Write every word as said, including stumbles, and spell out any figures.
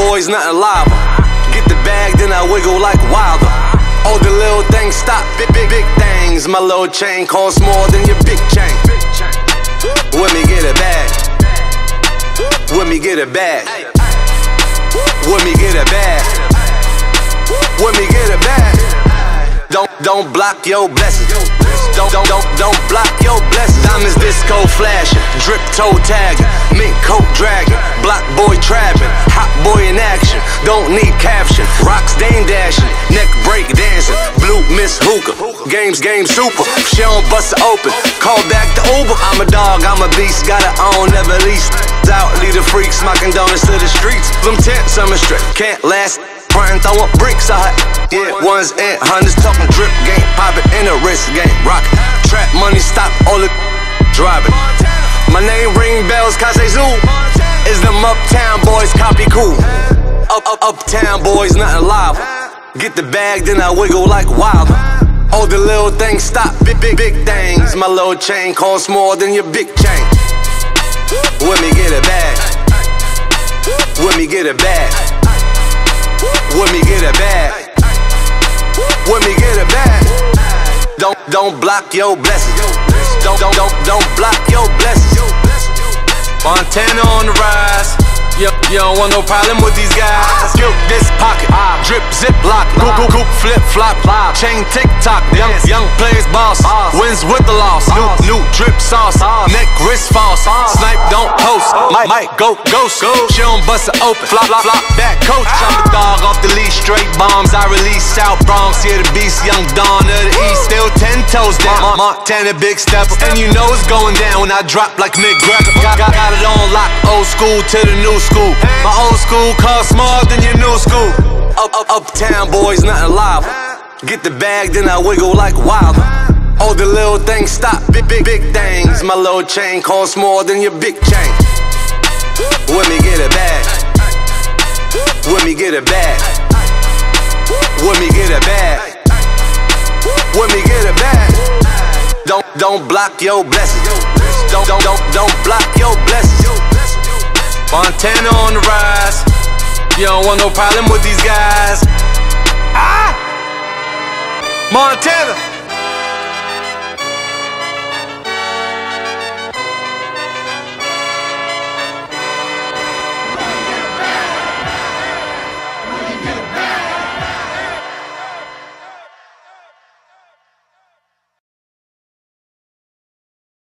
boys, nothing lava. Get the bag, then I wiggle like Wilder. All the little things stop, big, big, big things. My little chain costs more than your big chain. Let me get a bag. Let me get a bag. Let me get a bag. Let me get a bag. Don't, don't block your blessings. Don't, don't, don't, don't block your blessings. Diamonds disco flashing, drip toe tagging, mink coat dragging, block boy trapping, hot boy in action. Don't need caption. Rocks dame dashing, neck break dancing, blue miss hookah. Games, game super. She don't bust it open. Call back the Uber. I'm a dog, I'm a beast. Gotta own, never lease. Out, lead the freaks, smocking donuts to the streets. Them tents, I'm a strip, can't last. Prime throwing bricks out. Yeah, ones and hundreds talking drip game, poppin' in a wrist game, rockin'. Trap money, stop all the driving. My name ring bells, Kase Zoo. Is them uptown boys, copy cool. Up, up, uptown boys, nothing live. Get the bag, then I wiggle like Wilder. All the little things stop, big, big, big things. My little chain costs more than your big chain. Let me get a bag. Let me get a bag. Let me get a bag. Let me get a bag. Don't, don't block your blessings. Don't, don't, don't, don't block your blessings. Montana on the rise. You, you don't want no problem with these guys. Skip this pocket, drip, zip, lock, goop, goop, goop, flip, flop, chain, tick tock. Young, young players boss, wins with the loss. New, new drip sauce, neck, wrist false. Snipe, don't post. Might, might go ghost. She don't bust it open. Flop, flop, flop, back coach. I'm the dog off the leash, straight bombs. I release South Bronx, here the beast, young Dawn of the East. Still ten toes down. Montana big stepper, and you know it's going down when I drop like McGregor. Got, got, got it on lock, old school to the new school. My old school costs more than your new school. Up, up, uptown boys, nothing live. Get the bag, then I wiggle like Wilder. All the little things stop, big, big, big things. My little chain costs more than your big chain. Let me get a bag. Let me get a bag. Let me get a bag. Let me get a bag. Don't, don't block your blessings. Don't, don't, don't, don't block your blessings. Montana on the rise. You don't want no problem with these guys. Ah! Montana.